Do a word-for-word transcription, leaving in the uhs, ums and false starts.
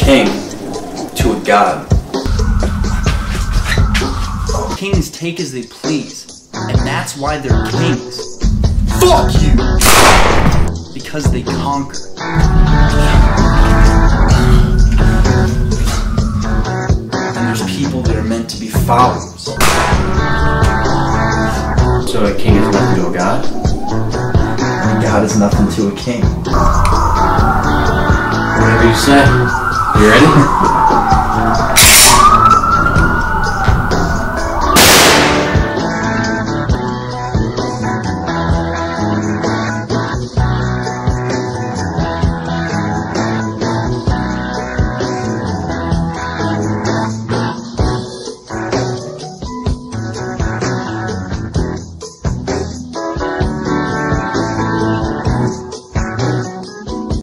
king to a god. Kings take as they please, and that's why they're kings. Fuck you! Because they conquer. And there's people that are meant to be followers. So a king is nothing to a god? And God is nothing to a king. Whatever you say. You ready?